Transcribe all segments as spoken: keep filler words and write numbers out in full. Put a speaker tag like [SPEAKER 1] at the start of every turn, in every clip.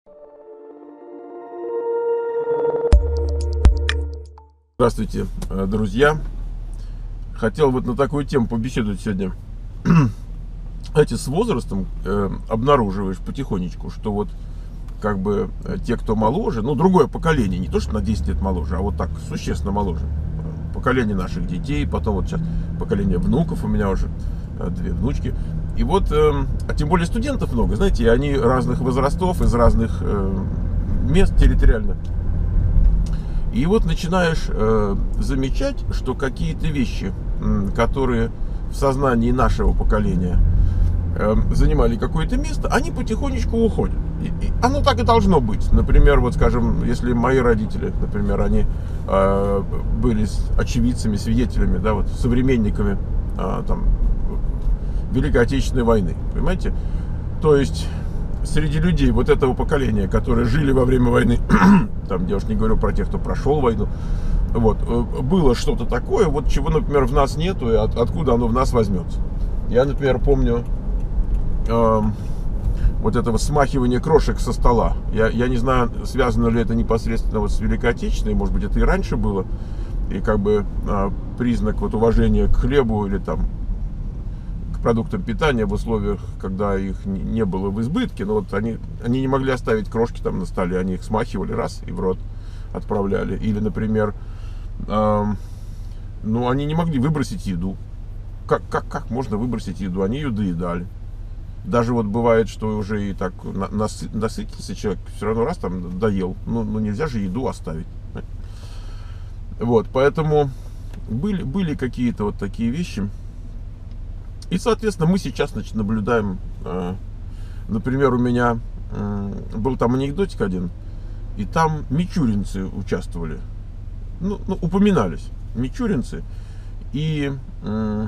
[SPEAKER 1] Здравствуйте, друзья. Хотел вот на такую тему побеседовать сегодня. Знаете, с возрастом э, обнаруживаешь потихонечку, что вот как бы те, кто моложе, ну, другое поколение, не то, что на десять лет моложе, а вот так существенно моложе. Поколение наших детей, потом вот сейчас поколение внуков, у меня уже э, две внучки. И вот, э, а тем более студентов много, знаете, они разных возрастов, из разных э, мест территориально. И вот начинаешь э, замечать, что какие-то вещи, э, которые в сознании нашего поколения э, занимали какое-то место, они потихонечку уходят. И, и оно так и должно быть. Например, вот скажем, если мои родители, например, они э, были очевидцами, свидетелями, да, вот, современниками э, там, Великой Отечественной войны, понимаете? То есть среди людей вот этого поколения, которые жили во время войны, там я уж не говорю про тех, кто прошел войну, вот, было что-то такое, вот чего, например, в нас нету, и от, откуда оно в нас возьмется. Я, например, помню э, вот этого смахивания крошек со стола. Я, я не знаю, связано ли это непосредственно вот с Великой Отечественной, может быть, это и раньше было, и как бы э, признак вот уважения к хлебу или там продуктам питания в условиях, когда их не было в избытке, но вот они, они не могли оставить крошки там на столе, они их смахивали раз и в рот отправляли. Или, например, э, ну, они не могли выбросить еду. Как, как, как можно выбросить еду? Они ее доедали. Даже вот бывает, что уже и так нас, насытился человек, все равно раз там доел. Ну, ну нельзя же еду оставить. Вот, поэтому были, были какие-то вот такие вещи. И, соответственно, мы сейчас, значит, наблюдаем, э, например, у меня э, был там анекдотик один, и там мичуринцы участвовали, ну, ну упоминались мичуринцы, и э,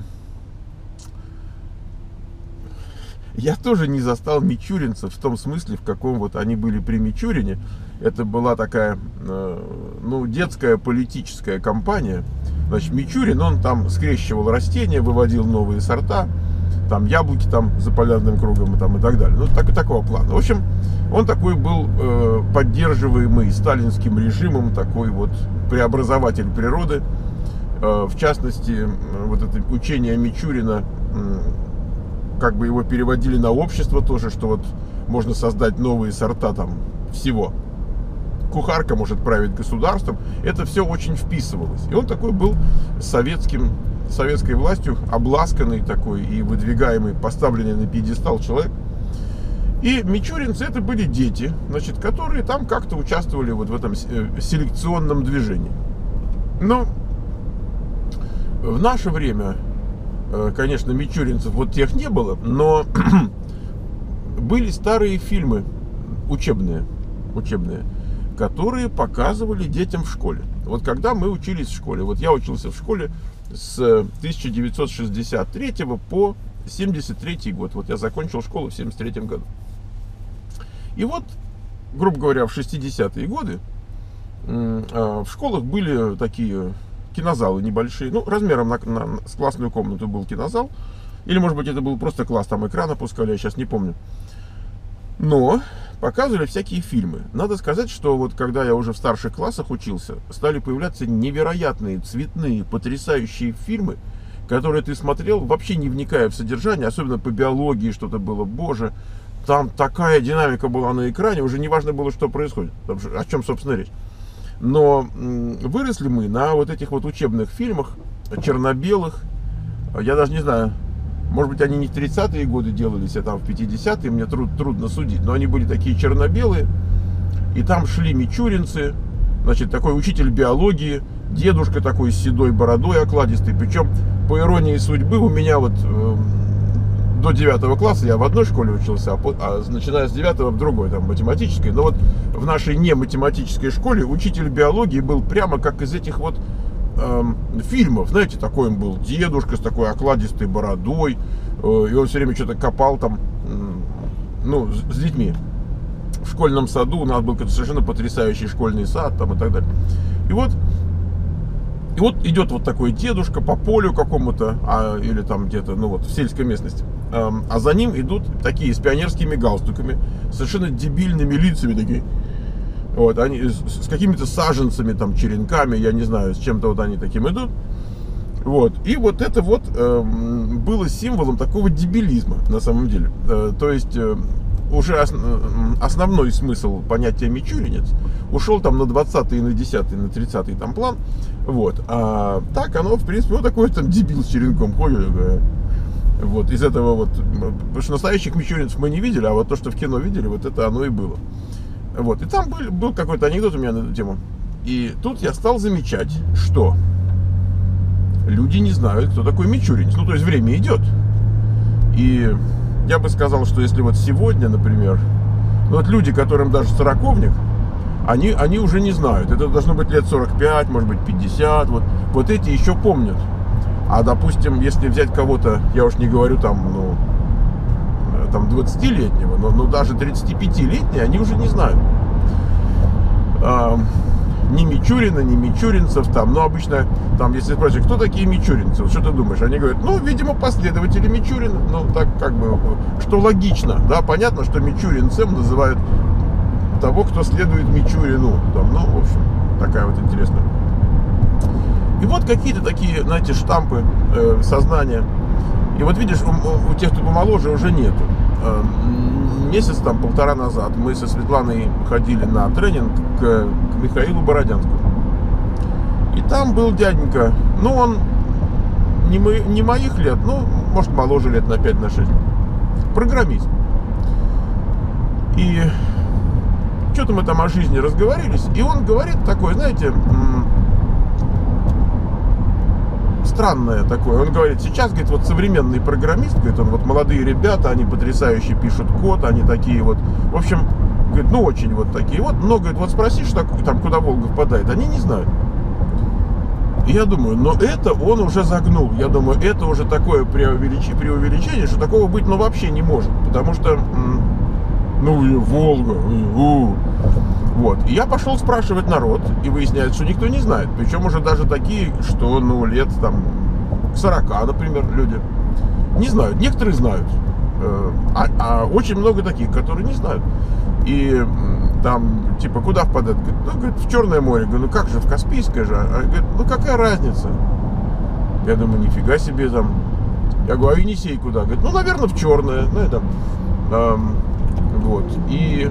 [SPEAKER 1] я тоже не застал мичуринцев в том смысле, в каком вот они были при Мичурине. Это была такая, э, ну, детская политическая кампания. Значит, Мичурин, он там скрещивал растения, выводил новые сорта, там яблоки там за полярным кругом и, там, и так далее. Ну, так, такого плана. В общем, он такой был э, поддерживаемый сталинским режимом, такой вот преобразователь природы. Э, в частности, э, вот это учение Мичурина, э, как бы его переводили на общество тоже, что вот можно создать новые сорта там всего. Кухарка может править государством. Это все очень вписывалось. И он такой был советским, советской властью обласканный такой и выдвигаемый, поставленный на пьедестал человек. И мичуринцы это были дети, значит, которые там как-то участвовали вот в этом селекционном движении. Ну, в наше время, конечно, мичуринцев вот тех не было, но были старые фильмы учебные, учебные, которые показывали детям в школе. Вот когда мы учились в школе, вот я учился в школе с тысяча девятьсот шестьдесят третьего по семьдесят третий год. Вот я закончил школу в семьдесят третьем году. И вот, грубо говоря, в шестидесятые годы в школах были такие кинозалы небольшие, ну, размером на, на, с классную комнату был кинозал. Или, может быть, это был просто класс, там экран опускали, я сейчас не помню. Но показывали всякие фильмы. Надо сказать, что вот когда я уже в старших классах учился, стали появляться невероятные, цветные, потрясающие фильмы, которые ты смотрел, вообще не вникая в содержание, особенно по биологии что-то было. Боже, там такая динамика была на экране, уже не важно было, что происходит, о чем, собственно, речь. Но выросли мы на вот этих вот учебных фильмах, черно-белых, я даже не знаю, может быть, они не в тридцатые годы делались, а там в пятидесятые, мне труд, трудно судить. Но они были такие черно-белые. И там шли мичуринцы. Значит, такой учитель биологии. Дедушка такой с седой бородой окладистый. Причем, по иронии судьбы, у меня вот э, до девятого класса я в одной школе учился, а, а начиная с девятого в другой, там, математической. Но вот в нашей не математической школе учитель биологии был прямо как из этих вот фильмов, знаете, такой он был дедушка с такой окладистой бородой, и он все время что-то копал там, ну, с детьми. В школьном саду у нас был совершенно потрясающий школьный сад там и так далее. И вот И вот идет вот такой дедушка по полю какому-то, а, или там где-то, ну вот, в сельской местности. А, а за ним идут такие с пионерскими галстуками, совершенно дебильными лицами такие. Вот, они с, с какими-то саженцами, там, черенками, я не знаю, с чем-то вот они таким идут. Вот. И вот это вот э, было символом такого дебилизма, на самом деле. Э, то есть э, уже ос, э, основной смысл понятия мичуринец ушел там на двадцатый, на десятый, на тридцатый там план. Вот. А так оно, в принципе, вот такой там дебил с черенком ходит. Вот. Из этого вот. Потому что настоящих мичуринцев мы не видели, а вот то, что в кино видели, вот это оно и было. Вот. И там был, был какой-то анекдот у меня на эту тему. И тут я стал замечать, что люди не знают, кто такой мичуринец. Ну, то есть время идет. И я бы сказал, что если вот сегодня, например, ну, вот люди, которым даже сороковник, они, они уже не знают. Это должно быть лет сорок пять, может быть пятьдесят. Вот, вот эти еще помнят. А, допустим, если взять кого-то, я уж не говорю там, ну, там двадцатилетнего, но, но даже тридцатипятилетние, они уже не знают. А, ни Мичурина, ни мичуринцев там, но обычно там, если спросишь, кто такие мичуринцы, что ты думаешь? Они говорят, ну, видимо, последователи Мичурина. Ну, так как бы, что логично, да, понятно, что мичуринцем называют того, кто следует Мичурину. Там, ну, в общем, такая вот интересная. И вот какие-то такие, знаете, штампы э, сознания. И вот видишь, у, у тех, кто помоложе, уже нету. Э, месяц там, полтора назад мы со Светланой ходили на тренинг к, к Михаилу Бородянскому. И там был дяденька, ну, он не, мо, не моих лет, ну, может, моложе лет на пять, на шесть. Программист. И что-то мы там о жизни разговорились, и он говорит такое, знаете, странное такое. Он говорит, сейчас, говорит, вот современный программист, говорит, он вот молодые ребята, они потрясающе пишут код, они такие вот, в общем, говорит, ну очень вот такие вот, но, говорит, вот спросишь, так, там, куда Волга впадает, они не знают. И я думаю, но это он уже загнул. Я думаю, это уже такое преувеличение, преувеличение, что такого быть, ну, вообще не может. Потому что, ну, Волга, у, вот. И я пошел спрашивать народ, и выясняется, что никто не знает. Причем уже даже такие, что, ну, лет там к сорока, например, люди не знают. Некоторые знают, а, а очень много таких, которые не знают. И там, типа, куда впадает? Говорит, ну, говорит, в Черное море. Говорю, ну как же, в Каспийское же? А, говорит, ну какая разница? Я думаю, нифига себе там. Я говорю, а Енисей куда? Говорит, ну, наверное, в Черное. Ну, это, эм, вот. И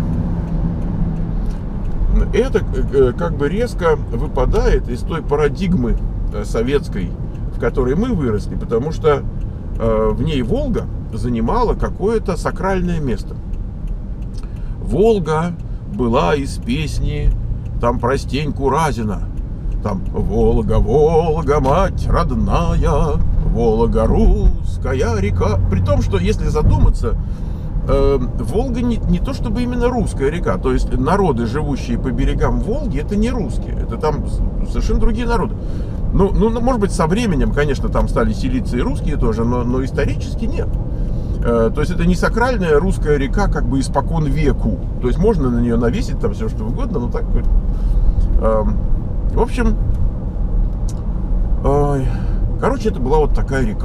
[SPEAKER 1] это как бы резко выпадает из той парадигмы советской, в которой мы выросли, потому что э, в ней Волга занимала какое-то сакральное место. Волга была из песни там про Стеньку Разина. Там Волга, Волга, мать родная, Волга, русская река. При том, что если задуматься, э, Волга не, не то чтобы именно русская река. То есть народы, живущие по берегам Волги, это не русские. Это там совершенно другие народы. Ну, ну, может быть, со временем, конечно, там стали селиться и русские тоже, но, но исторически нет. То есть это не сакральная русская река, как бы испокон веку. То есть можно на нее навесить там все что угодно, но так вот. В общем, короче, это была вот такая река.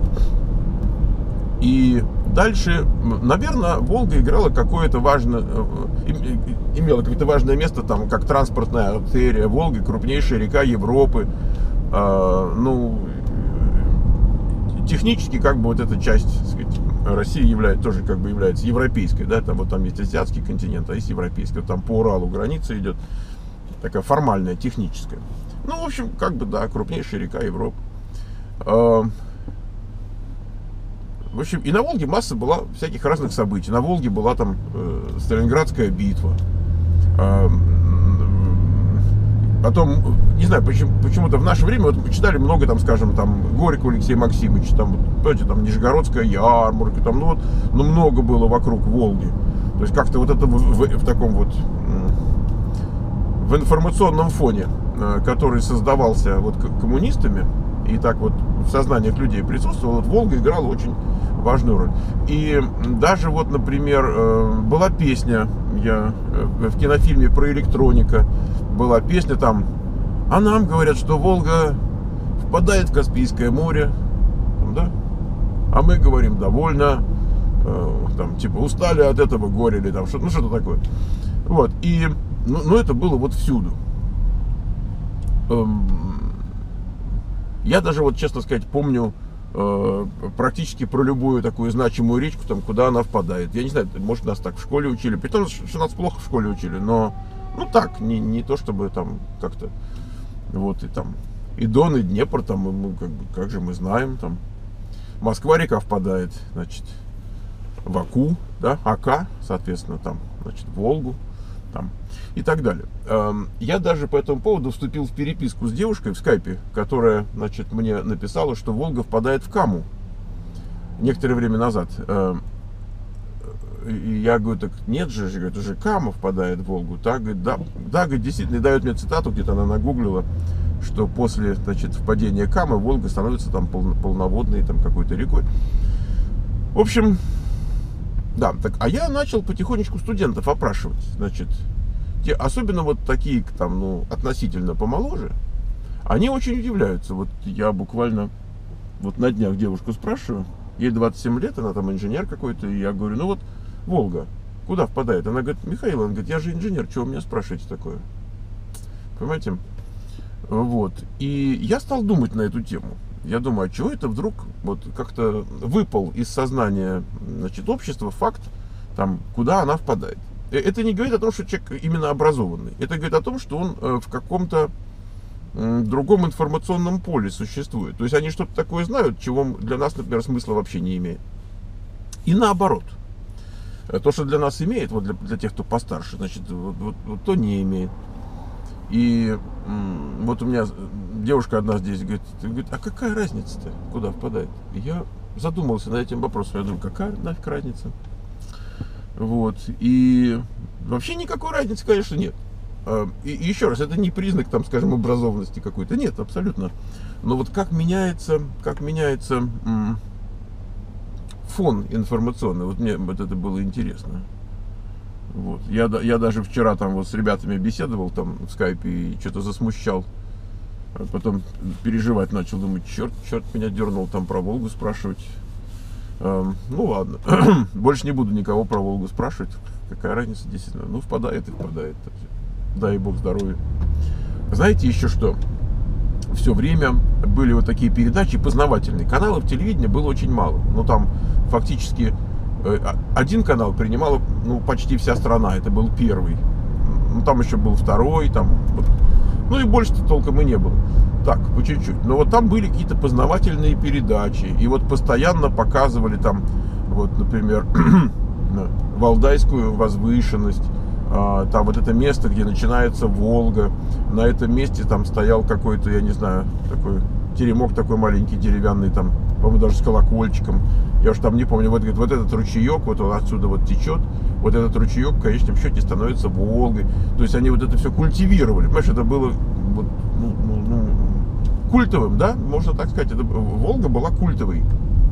[SPEAKER 1] И дальше, наверное, Волга играла какое-то важное, имела какое-то важное место там, как транспортная артерия. Волга — крупнейшая река Европы. Ну, технически, как бы, вот эта часть, так сказать, России является, тоже как бы является европейской, да, там вот там есть азиатский континент, а есть европейский, вот там по Уралу граница идет, такая формальная, техническая. Ну, в общем, как бы, да, крупнейшая река Европы. В общем, и на Волге масса была всяких разных событий. На Волге была там э, Сталинградская битва. Потом, не знаю, почему, почему-то в наше время вот мы читали много, там, скажем, там, Горького Алексея Максимовича, там, понимаете, там, Нижегородская ярмарка, там, ну, вот, ну, много было вокруг Волги. То есть, как-то вот это в, в, в таком вот, в информационном фоне, который создавался вот коммунистами, и так вот в сознаниях людей присутствовал, вот Волга играла очень важную роль. И даже вот, например, была песня, я в кинофильме про электроника, была песня там А нам говорят, что Волга впадает в Каспийское море, да? А мы говорим, довольно, э, там, типа, устали от этого горя, или там, что, ну, что-то такое. Вот, и, ну, ну, это было вот всюду. Эм, я даже, вот, честно сказать, помню э, практически про любую такую значимую речку, там, куда она впадает. Я не знаю, может, нас так в школе учили, при том, что нас плохо в школе учили, но, ну, так, не, не то, чтобы там как-то, вот, и там, и Дон, и Днепр, там, и мы, как бы, как же мы знаем, там, Москва-река впадает, значит, в Аку, да, Ака, соответственно, там, значит, в Волгу, там, и так далее. Я даже по этому поводу вступил в переписку с девушкой в скайпе, которая, значит, мне написала, что Волга впадает в Каму некоторое время назад. И я говорю, так нет же, говорит, уже Кама впадает в Волгу. Так, говорит, да, да, говорит, действительно, и дает мне цитату, где-то она нагуглила, что после, значит, впадения Камы Волга становится там пол, полноводной там какой-то рекой. В общем, да, так, а я начал потихонечку студентов опрашивать, значит, те, особенно вот такие, там, ну, относительно помоложе, они очень удивляются. Вот я буквально вот на днях девушку спрашиваю, ей двадцать семь лет, она там инженер какой-то, и я говорю, ну вот, Волга, куда впадает? Она говорит, Михаил, она говорит, я же инженер, чего вы меня спрашиваете такое? Понимаете? Вот, и я стал думать на эту тему. Я думаю, а чего это вдруг вот как-то выпал из сознания, значит, общества факт, там, куда она впадает. Это не говорит о том, что человек именно образованный. Это говорит о том, что он в каком-то другом информационном поле существует. То есть они что-то такое знают, чего для нас, например, смысла вообще не имеет. И наоборот. То, что для нас имеет, вот для, для тех, кто постарше, значит, вот, вот, вот то не имеет. И вот у меня девушка одна здесь говорит, говорит, а какая разница-то, куда впадает? И я задумался над этим вопросом. Я думаю, какая нафиг разница? Вот. И вообще никакой разницы, конечно, нет. И, и еще раз, это не признак, там, скажем, образованности какой-то. Нет, абсолютно. Но вот как меняется, как меняется м, фон информационный, вот мне вот это было интересно. Вот. Я, я даже вчера там вот с ребятами беседовал там в скайпе и что-то засмущал. А потом переживать начал, думать, черт, черт меня дернул там про Волгу спрашивать. Эм, ну ладно, больше не буду никого про Волгу спрашивать. Какая разница, действительно. Ну, впадает и впадает. Дай бог здоровья. Знаете еще что? Все время были вот такие передачи познавательные. Каналов телевидения было очень мало. Но там фактически один канал принимала, ну, почти вся страна. Это был первый. Ну, там еще был второй. Там, вот. Ну и больше-то толком и не было. Так, по чуть-чуть. Но вот там были какие-то познавательные передачи. И вот постоянно показывали там, вот, например, Валдайскую возвышенность. Там вот это место, где начинается Волга. На этом месте там стоял какой-то, я не знаю, такой теремок такой маленький, деревянный, там, по-моему, даже с колокольчиком. Я уж там не помню. Вот, говорит, вот этот ручеек, вот он отсюда вот течет. Вот этот ручеек в конечном счете становится Волгой. То есть они вот это все культивировали. Понимаешь, это было вот, ну, ну, ну, культовым, да? Можно так сказать. Это, Волга была культовой.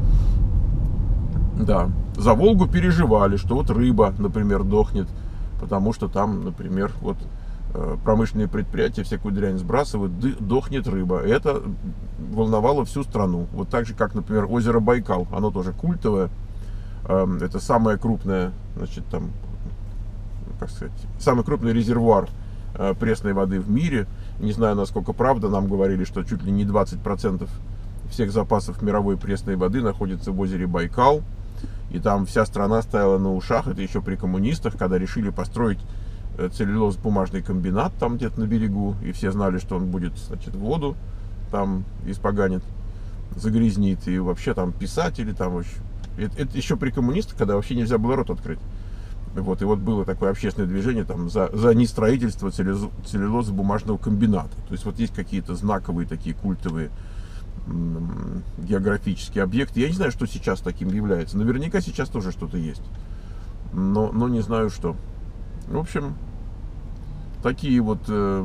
[SPEAKER 1] Да. За Волгу переживали, что вот рыба, например, дохнет. Потому что там, например, вот промышленные предприятия всякую дрянь сбрасывают, дохнет рыба. И это волновало всю страну. Вот так же, как, например, озеро Байкал. Оно тоже культовое. Это самое крупное, значит, там, как сказать, самый крупный резервуар пресной воды в мире. Не знаю, насколько правда. Нам говорили, что чуть ли не двадцать процентов всех запасов мировой пресной воды находится в озере Байкал. И там вся страна стояла на ушах. Это еще при коммунистах, когда решили построить целлюлозно-бумажный комбинат там где-то на берегу. И все знали, что он будет, значит, воду там испоганит, загрязнит. И вообще там писатели там вообще. Это, это еще при коммунистах, когда вообще нельзя было рот открыть. Вот, и вот было такое общественное движение там за, за нестроительство целлюлозно-бумажного комбината. То есть вот есть какие-то знаковые такие культовые географические объекты. Я не знаю, что сейчас таким является. Наверняка сейчас тоже что-то есть. Но, но не знаю, что. В общем, такие вот э,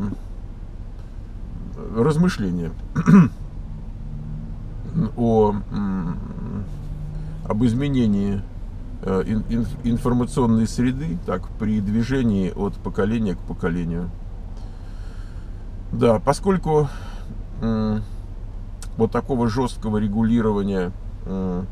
[SPEAKER 1] размышления о, об изменении э, ин, информационной среды так, при движении от поколения к поколению. Да, поскольку м, вот такого жесткого регулирования м,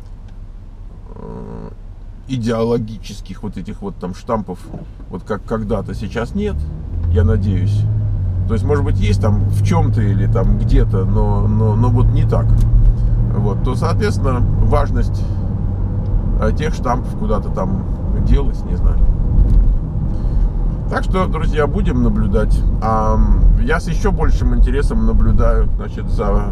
[SPEAKER 1] э, идеологических вот этих вот там штампов, вот как когда-то, сейчас нет, я надеюсь. То есть, может быть, есть там в чем-то или там где-то, но, но, но вот не так. Вот, то, соответственно, важность тех штампов куда-то там делась, не знаю. Так что, друзья, будем наблюдать. А я с еще большим интересом наблюдаю, значит, за,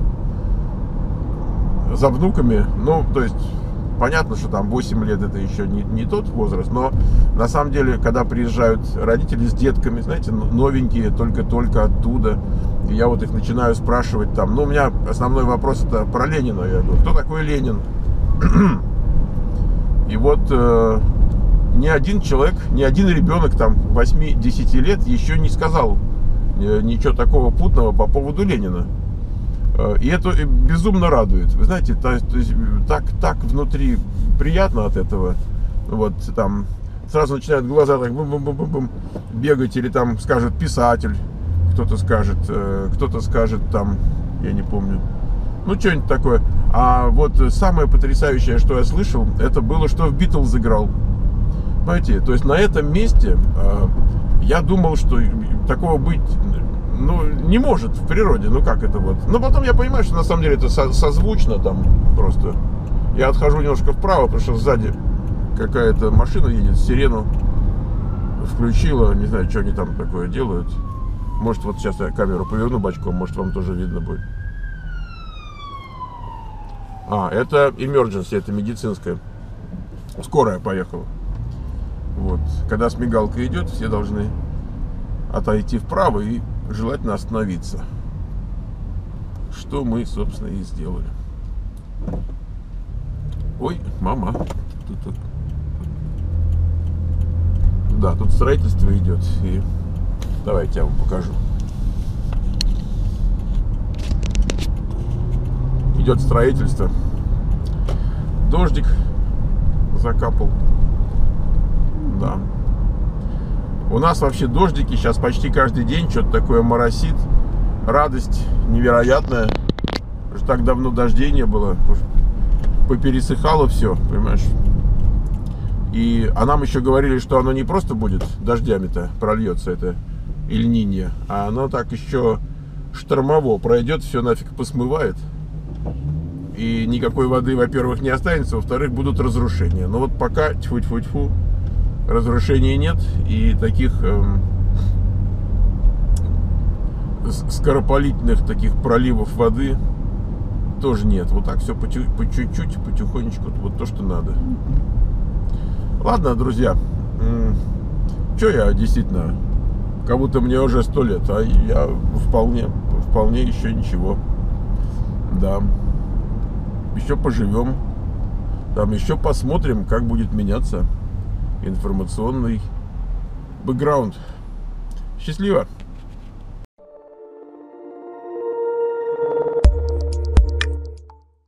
[SPEAKER 1] за внуками. Ну, то есть, понятно, что там восемь лет это еще не, не тот возраст, но на самом деле, когда приезжают родители с детками, знаете, новенькие, только-только оттуда, и я вот их начинаю спрашивать там, ну, у меня основной вопрос это про Ленина. Я говорю, кто такой Ленин? И вот э, ни один человек, ни один ребенок там восьми-десяти лет еще не сказал э, ничего такого путного по поводу Ленина. Э, и это безумно радует. Вы знаете, то, то есть, так, так внутри приятно от этого. Вот там сразу начинают глаза так бум-бум-бум-бум бегать, или там скажет писатель, кто-то скажет, э, кто-то скажет там, я не помню, ну, что-нибудь такое. А вот самое потрясающее, что я слышал, это было, что в Битлз играл. Понимаете, то есть на этом месте э, я думал, что такого быть, ну, не может в природе. Ну, как это вот. Но потом я понимаю, что на самом деле это со- созвучно там просто. Я отхожу немножко вправо, потому что сзади какая-то машина едет, сирену включила. Не знаю, что они там такое делают. Может, вот сейчас я камеру поверну бочком, может, вам тоже видно будет. А, это emergency, это медицинская. Скорая поехала. Вот. Когда с мигалкой идет, все должны отойти вправо и желательно остановиться. Что мы, собственно, и сделали. Ой, мама. Тут, тут. Да, тут строительство идет. И давайте я вам покажу. Идет строительство. Дождик закапал. Да. У нас вообще дождики сейчас почти каждый день, что-то такое моросит. Радость невероятная. Уже так давно дождей не было. Уже попересыхало все, понимаешь? И а нам еще говорили, что оно не просто будет дождями-то прольется, это Эль-Ниньо, а оно так еще штормово пройдет, все нафиг посмывает. И никакой воды, во-первых, не останется, во-вторых, будут разрушения. Но вот пока, тьфу-тьфу-тьфу, разрушений нет, и таких эм, скоропалительных таких проливов воды тоже нет. Вот так все по чуть-чуть, потихонечку, вот то, что надо. Ладно, друзья, что я действительно, как будто мне уже сто лет, а я вполне, вполне еще ничего. Да. Еще поживем, там еще посмотрим, как будет меняться информационный бэкграунд. Счастливо!